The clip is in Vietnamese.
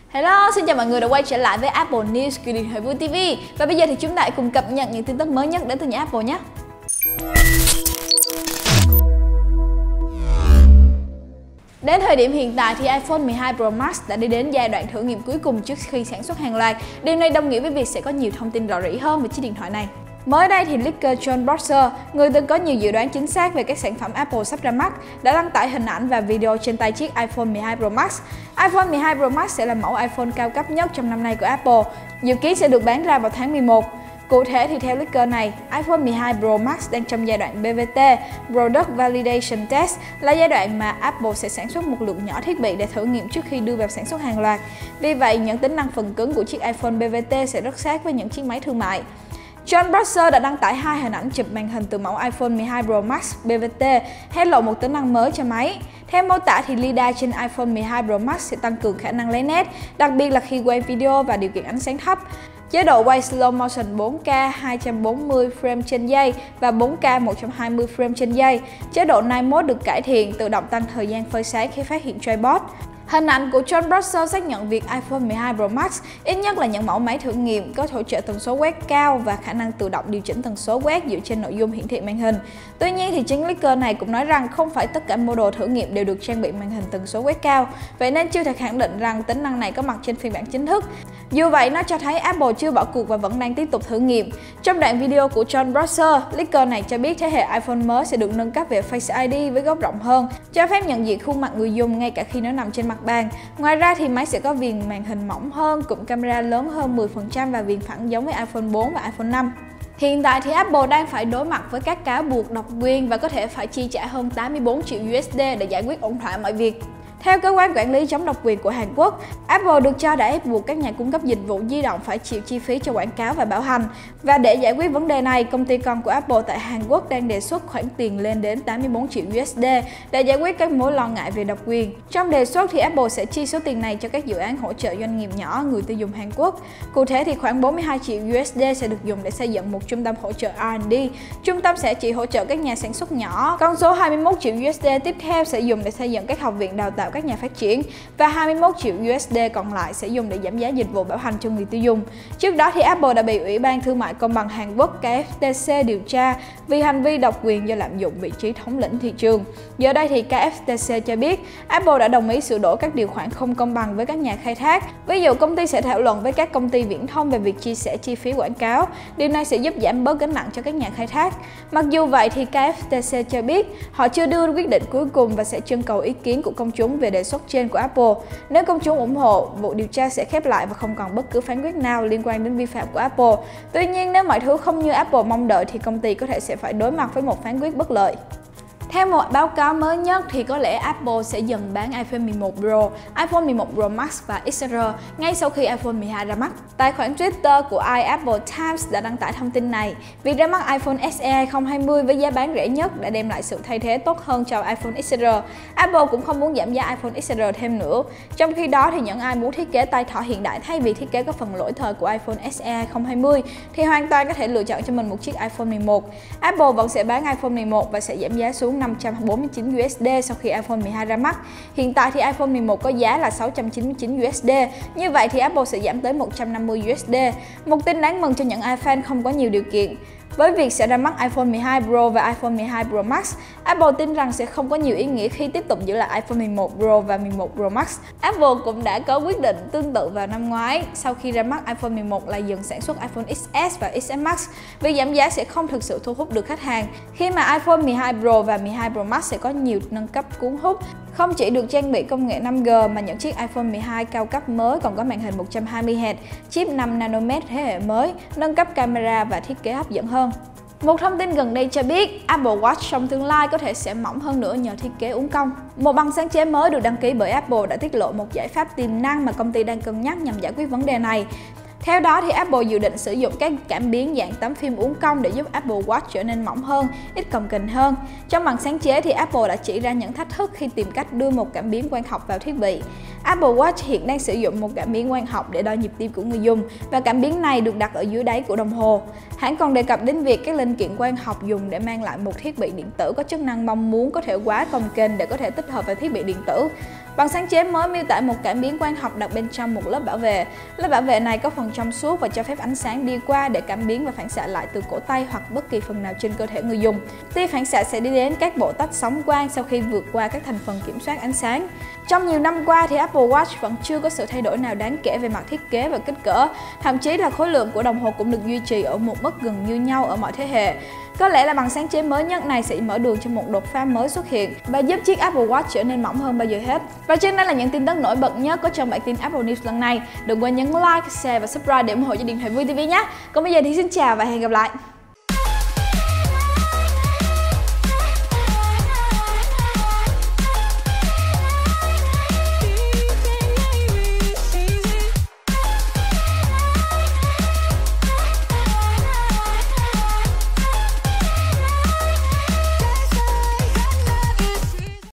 Hello, xin chào mọi người đã quay trở lại với Apple News của Điện thoại Vui TV. Và bây giờ thì chúng ta hãy cùng cập nhật những tin tức mới nhất đến từ nhà Apple nhé. Đến thời điểm hiện tại thì iPhone 12 Pro Max đã đi đến giai đoạn thử nghiệm cuối cùng trước khi sản xuất hàng loạt. Điều này đồng nghĩa với việc sẽ có nhiều thông tin rõ rỉ hơn về chiếc điện thoại này. Mới đây thì leaker John Prosser, người từng có nhiều dự đoán chính xác về các sản phẩm Apple sắp ra mắt, đã đăng tải hình ảnh và video trên tay chiếc iPhone 12 Pro Max. iPhone 12 Pro Max sẽ là mẫu iPhone cao cấp nhất trong năm nay của Apple, dự kiến sẽ được bán ra vào tháng 11. Cụ thể thì theo leaker này, iPhone 12 Pro Max đang trong giai đoạn BVT, Product Validation Test, là giai đoạn mà Apple sẽ sản xuất một lượng nhỏ thiết bị để thử nghiệm trước khi đưa vào sản xuất hàng loạt. Vì vậy, những tính năng phần cứng của chiếc iPhone BVT sẽ rất sát với những chiếc máy thương mại. John Prosser đã đăng tải hai hình ảnh chụp màn hình từ mẫu iPhone 12 Pro Max BVT, hé lộ một tính năng mới cho máy. Theo mô tả thì LiDAR trên iPhone 12 Pro Max sẽ tăng cường khả năng lấy nét, đặc biệt là khi quay video và điều kiện ánh sáng thấp. Chế độ quay slow motion 4K 240 frame trên giây và 4K 120 frame trên giây. Chế độ Night Mode được cải thiện, tự động tăng thời gian phơi sáng khi phát hiện tripod. Hình ảnh của John Prosser xác nhận việc iPhone 12 Pro Max, ít nhất là những mẫu máy thử nghiệm, có hỗ trợ tần số quét cao và khả năng tự động điều chỉnh tần số quét dựa trên nội dung hiển thị màn hình. Tuy nhiên thì chính leaker này cũng nói rằng không phải tất cả model thử nghiệm đều được trang bị màn hình tần số quét cao, vậy nên chưa thể khẳng định rằng tính năng này có mặt trên phiên bản chính thức. Dù vậy, nó cho thấy Apple chưa bỏ cuộc và vẫn đang tiếp tục thử nghiệm. Trong đoạn video của John Prosser, leaker này cho biết thế hệ iPhone mới sẽ được nâng cấp về Face ID với góc rộng hơn, cho phép nhận diện khuôn mặt người dùng ngay cả khi nó nằm trên mặt bàn. Ngoài ra thì máy sẽ có viền màn hình mỏng hơn, cụm camera lớn hơn 10% và viền phẳng giống với iPhone 4 và iPhone 5. Hiện tại thì Apple đang phải đối mặt với các cáo buộc độc quyền và có thể phải chi trả hơn 84 triệu USD để giải quyết ổn thỏa mọi việc. Theo cơ quan quản lý chống độc quyền của Hàn Quốc, Apple được cho đã ép buộc các nhà cung cấp dịch vụ di động phải chịu chi phí cho quảng cáo và bảo hành. Và để giải quyết vấn đề này, công ty con của Apple tại Hàn Quốc đang đề xuất khoản tiền lên đến 84 triệu USD để giải quyết các mối lo ngại về độc quyền. Trong đề xuất thì Apple sẽ chi số tiền này cho các dự án hỗ trợ doanh nghiệp nhỏ, người tiêu dùng Hàn Quốc. Cụ thể thì khoảng 42 triệu USD sẽ được dùng để xây dựng một trung tâm hỗ trợ R&D. Trung tâm sẽ chỉ hỗ trợ các nhà sản xuất nhỏ. Con số 21 triệu USD tiếp theo sẽ dùng để xây dựng các học viện đào tạo các nhà phát triển và 21 triệu USD còn lại sẽ dùng để giảm giá dịch vụ bảo hành cho người tiêu dùng. Trước đó thì Apple đã bị Ủy ban Thương mại Công bằng Hàn Quốc KFTC điều tra vì hành vi độc quyền do lạm dụng vị trí thống lĩnh thị trường. Giờ đây thì KFTC cho biết Apple đã đồng ý sửa đổi các điều khoản không công bằng với các nhà khai thác. Ví dụ công ty sẽ thảo luận với các công ty viễn thông về việc chia sẻ chi phí quảng cáo. Điều này sẽ giúp giảm bớt gánh nặng cho các nhà khai thác. Mặc dù vậy thì KFTC cho biết họ chưa đưa quyết định cuối cùng và sẽ trưng cầu ý kiến của công chúng về đề xuất trên của Apple. Nếu công chúng ủng hộ, vụ điều tra sẽ khép lại và không còn bất cứ phán quyết nào liên quan đến vi phạm của Apple. Tuy nhiên, nếu mọi thứ không như Apple mong đợi thì công ty có thể sẽ phải đối mặt với một phán quyết bất lợi. Theo một báo cáo mới nhất thì có lẽ Apple sẽ dần bán iPhone 11 Pro, iPhone 11 Pro Max và XR ngay sau khi iPhone 12 ra mắt. Tài khoản Twitter của iApple Times đã đăng tải thông tin này. Việc ra mắt iPhone SE 2020 với giá bán rẻ nhất đã đem lại sự thay thế tốt hơn cho iPhone XR. Apple cũng không muốn giảm giá iPhone XR thêm nữa. Trong khi đó thì những ai muốn thiết kế tay thỏ hiện đại thay vì thiết kế có phần lỗi thời của iPhone SE 2020 thì hoàn toàn có thể lựa chọn cho mình một chiếc iPhone 11. Apple vẫn sẽ bán iPhone 11 và sẽ giảm giá xuống 549 USD sau khi iPhone 12 ra mắt. Hiện tại thì iPhone 11 có giá là 699 USD, như vậy thì Apple sẽ giảm tới 150 USD. Một tin đáng mừng cho những ai fan không có nhiều điều kiện. Với việc sẽ ra mắt iPhone 12 Pro và iPhone 12 Pro Max, Apple tin rằng sẽ không có nhiều ý nghĩa khi tiếp tục giữ lại iPhone 11 Pro và 11 Pro Max. Apple cũng đã có quyết định tương tự vào năm ngoái sau khi ra mắt iPhone 11 là dừng sản xuất iPhone XS và XS Max. Việc giảm giá sẽ không thực sự thu hút được khách hàng khi mà iPhone 12 Pro và 12 Pro Max sẽ có nhiều nâng cấp cuốn hút. Không chỉ được trang bị công nghệ 5G mà những chiếc iPhone 12 cao cấp mới còn có màn hình 120Hz, chip 5 nanomet thế hệ mới, nâng cấp camera và thiết kế hấp dẫn hơn. Một thông tin gần đây cho biết Apple Watch trong tương lai có thể sẽ mỏng hơn nữa nhờ thiết kế uốn cong. Một bằng sáng chế mới được đăng ký bởi Apple đã tiết lộ một giải pháp tiềm năng mà công ty đang cân nhắc nhằm giải quyết vấn đề này. Theo đó thì Apple dự định sử dụng các cảm biến dạng tấm phim uốn cong để giúp Apple Watch trở nên mỏng hơn, ít cồng kềnh hơn. Trong bằng sáng chế thì Apple đã chỉ ra những thách thức khi tìm cách đưa một cảm biến quang học vào thiết bị. Apple Watch hiện đang sử dụng một cảm biến quang học để đo nhịp tim của người dùng và cảm biến này được đặt ở dưới đáy của đồng hồ. Hãng còn đề cập đến việc các linh kiện quang học dùng để mang lại một thiết bị điện tử có chức năng mong muốn có thể quá cồng kềnh để có thể tích hợp vào thiết bị điện tử. Bằng sáng chế mới miêu tả một cảm biến quang học đặt bên trong một lớp bảo vệ. Lớp bảo vệ này có phần trong suốt và cho phép ánh sáng đi qua để cảm biến và phản xạ lại từ cổ tay hoặc bất kỳ phần nào trên cơ thể người dùng. Tia phản xạ sẽ đi đến các bộ tách sóng quang sau khi vượt qua các thành phần kiểm soát ánh sáng. Trong nhiều năm qua thì Apple Watch vẫn chưa có sự thay đổi nào đáng kể về mặt thiết kế và kích cỡ. Thậm chí là khối lượng của đồng hồ cũng được duy trì ở một mức gần như nhau ở mọi thế hệ. Có lẽ là bằng sáng chế mới nhất này sẽ mở đường cho một đột phá mới xuất hiện và giúp chiếc Apple Watch trở nên mỏng hơn bao giờ hết. Và trên đây là những tin tức nổi bật nhất có trong bản tin Apple News lần này. Đừng quên nhấn like, share và subscribe để ủng hộ cho Điện thoại Vui TV nhé. Còn bây giờ thì xin chào và hẹn gặp lại.